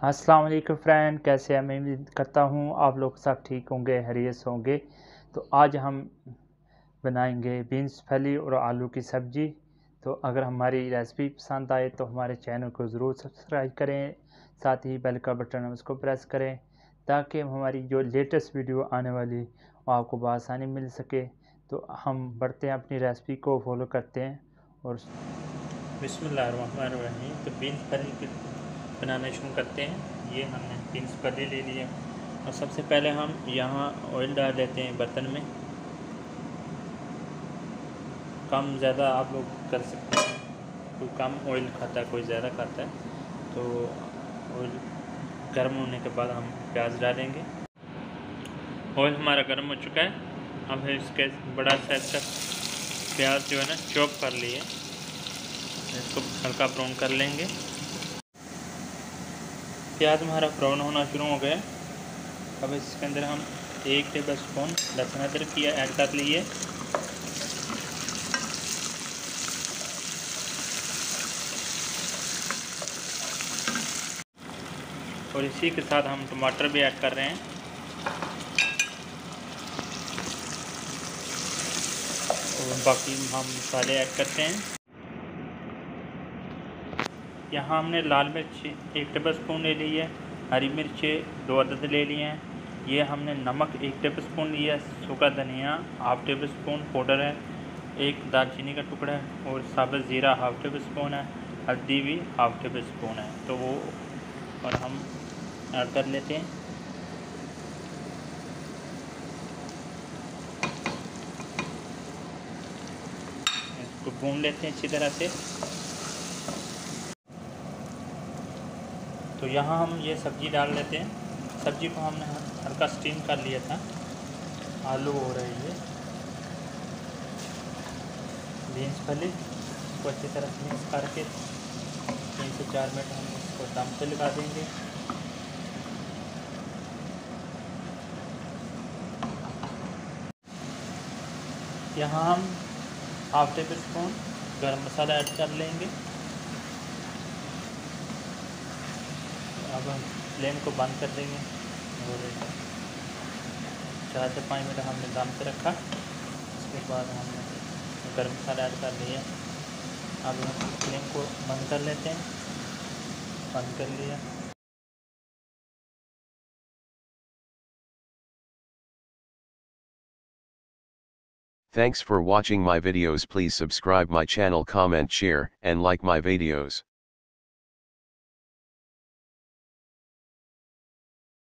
अस्सलाम वालेकुम फ्रेंड, कैसे हैं? मैं उम्मीद करता हूँ आप लोग सब ठीक होंगे, खैरियत से होंगे। तो आज हम बनाएंगे बीन्स फली और आलू की सब्ज़ी। तो अगर हमारी रेसिपी पसंद आए तो हमारे चैनल को ज़रूर सब्सक्राइब करें, साथ ही बेल का बटन है उसको प्रेस करें ताकि हमारी जो लेटेस्ट वीडियो आने वाली वो आपको बआसानी मिल सके। तो हम बढ़ते हैं, अपनी रेसिपी को फॉलो करते हैं और बिस्मिल्लाहिर्रहमानिर्रहीम। तो बीन्स फली बनाना शुरू करते हैं। ये हमने बीन्स फली ले लिए और सबसे पहले हम यहाँ ऑयल डाल देते हैं बर्तन में। कम ज़्यादा आप लोग कर सकते हैं, कोई कम ऑयल खाता है कोई ज़्यादा खाता है। तो ऑयल गर्म होने के बाद हम प्याज डालेंगे। ऑयल हमारा गर्म हो चुका है। अब इसके बड़ा साइज का प्याज जो है ना चॉप कर लिए, इसको हल्का ब्राउन कर लेंगे। प्याज हमारा ब्राउन होना शुरू हो गया। अब इसके अंदर हम 1 टेबल स्पून लहसुन अदरक की ऐड कर लिए। और इसी के साथ हम टमाटर भी ऐड कर रहे हैं। और बाकी हम मसाले ऐड करते हैं। यहाँ हमने लाल मिर्च 1 टेबल स्पून ले ली है, हरी मिर्च 2 अदद ले लिए हैं। ये हमने नमक 1 टेबल स्पून लिया है, सूखा धनिया हाफ टेबल स्पून पाउडर है, 1 दालचीनी का टुकड़ा है और साबुत ज़ीरा हाफ टेबल स्पून है, हल्दी भी हाफ टेबल स्पून है। तो वो और हम ऐड कर लेते हैं। इसको भून लेते हैं अच्छी तरह से। तो यहाँ हम ये सब्ज़ी डाल लेते हैं। सब्ज़ी को हमने हल्का स्टीम कर लिया था। आलू हो रही है, बीन्स फली इसको अच्छी तरह से मिक्स करके 3 से 4 मिनट हम इसको दम पे लगा देंगे। यहाँ हम हाफ टेबल स्पून गरम मसाला ऐड कर लेंगे। अब हम फ्लेम को बंद कर देंगे और 4 से 5 मिनट हमने दम पे रखा। इसके बाद हमने गरम मसाला ऐड कर लिया। अब हम फ्लेम को बंद कर लेते हैं। बंद कर लिया। Thanks for watching my videos. Please subscribe my channel, comment, share and like my videos.